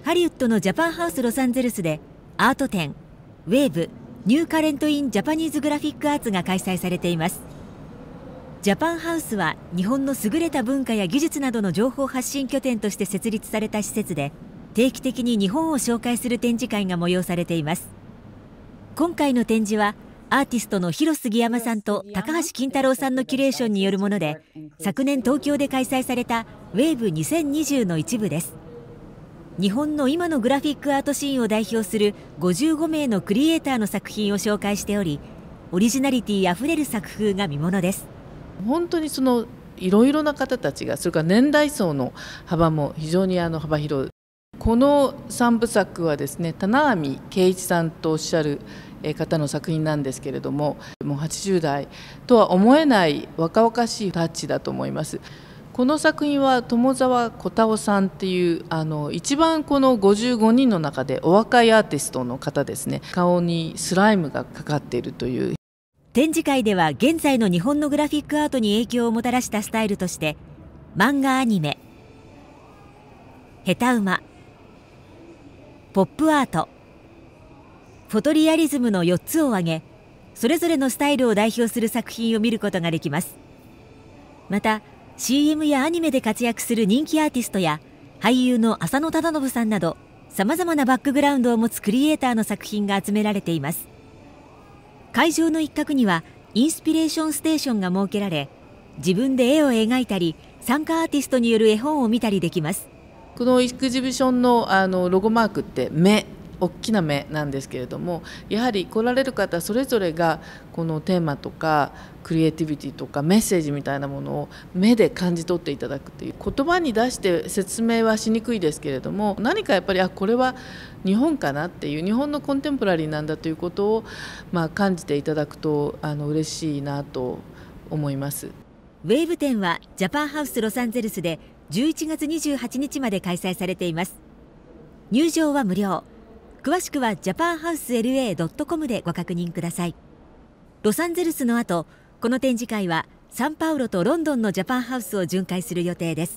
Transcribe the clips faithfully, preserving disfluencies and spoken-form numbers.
ハリウッドのジャパンハウスロサンゼルスでアート展ウェーブニューカレントインジャパニーズグラフィックアーツが開催されています。ジャパンハウスは日本の優れた文化や技術などの情報発信拠点として設立された施設で、定期的に日本を紹介する展示会が催されています。今回の展示はアーティストの広杉山さんと高橋金太郎さんのキュレーションによるもので、昨年東京で開催されたウェーブにせんにじゅうの一部です。日本の今のグラフィックアートシーンを代表するごじゅうごめいのクリエイターの作品を紹介しており、オリジナリティあふれる作風が見ものです。 本当にそのいろいろな方たちが、それから年代層の幅も非常にあの幅広い。この三部作はですね、棚網圭一さんとおっしゃる方の作品なんですけれども、もうはちじゅうだいとは思えない若々しいタッチだと思います。この作品は友沢小太郎さんっていうあの一番このごじゅうごにんの中でお若いアーティストの方ですね。顔にスライムがかかっているという。 展示会では現在の日本のグラフィックアートに影響をもたらしたスタイルとして、漫画アニメ、ヘタウマ、ポップアート、フォトリアリズムのよっつを挙げ、それぞれのスタイルを代表する作品を見ることができます。また シーエム やアニメで活躍する人気アーティストや俳優の浅野忠信さんなど、さまざまなバックグラウンドを持つクリエイターの作品が集められています。会場の一角にはインスピレーションステーションが設けられ、自分で絵を描いたり参加アーティストによる絵本を見たりできます。 このエクジビションのあのロゴマークって目、大きな目なんですけれども、やはり来られる方それぞれがこのテーマとかクリエイティビティとかメッセージみたいなものを目で感じ取っていただくという、言葉に出して説明はしにくいですけれども、何かやっぱりあこれは日本かなっていう、日本のコンテンポラリーなんだということを、まあ、感じていただくとあの嬉しいなと思います。 ウェーブ展はジャパンハウスロサンゼルスでじゅういちがつにじゅうはちにちまで開催されています。入場は無料。詳しくはジャパンハウスエルエードットコム でご確認ください。ロサンゼルスの後、この展示会はサンパウロとロンドンのジャパンハウスを巡回する予定です。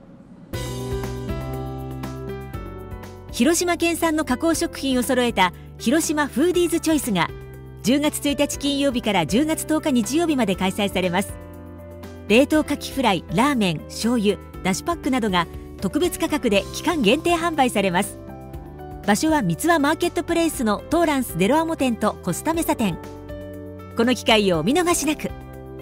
広島県産の加工食品を揃えた広島フーディーズチョイスがじゅうがつついたち金曜日からじゅうがつとおか日曜日まで開催されます。冷凍カキフライ、ラーメン、醤油、だしパックなどが特別価格で期間限定販売されます。場所は三ツ輪マーケットプレイスのトーランスデロアモ店とコスタメサ店。この機会をお見逃しなく。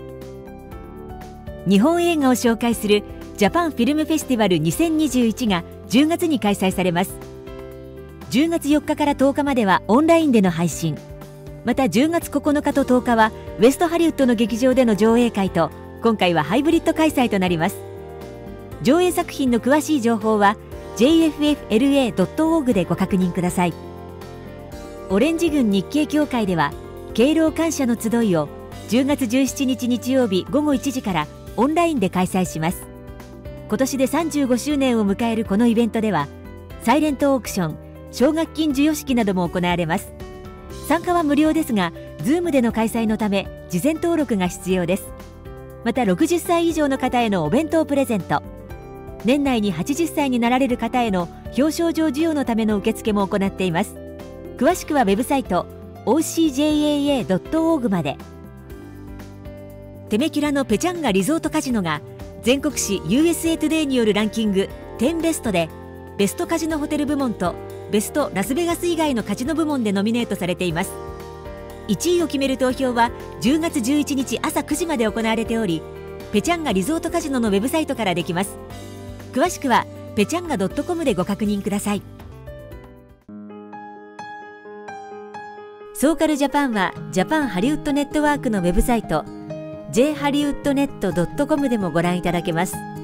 日本映画を紹介するジャパンフィルムフェスティバルにせんにじゅういちがじゅうがつに開催されます。じゅうがつよっかからとおかまではオンラインでの配信、またじゅうがつここのかととおかはウェストハリウッドの劇場での上映会と、今回はハイブリッド開催となります。上映作品の詳しい情報は ジェイエフエフエルエードットオーアールジー でご確認ください。オレンジ郡日系協会では敬老感謝の集いをじゅうがつじゅうしちにち日曜日ごごいちじからオンラインで開催します。今年でさんじゅうごしゅうねんを迎えるこのイベントではサイレントオークション、奨学金授与式なども行われます。参加は無料ですが Zoom での開催のため事前登録が必要です。またろくじゅっさい以上の方へのお弁当プレゼント、年内にはちじゅっさいになられる方への表彰状授与のための受付も行っています。詳しくはウェブサイト オーシージェイエーエードットオーアールジー まで。テメキュラのペチャンガリゾートカジノが全国紙 ユーエスエー トゥデイによるランキングじゅうベストでベストカジノホテル部門とベストラスベガス以外のカジノ部門でノミネートされています。いちいを決める投票はじゅうがつじゅういちにち朝くじまで行われており、ペチャンガリゾートカジノのウェブサイトからできます。詳しくはペチャンガドットコムでご確認ください。ソーカルジャパンはジャパンハリウッドネットワークのウェブサイト ジェイハリウッドネットドットコム でもご覧いただけます。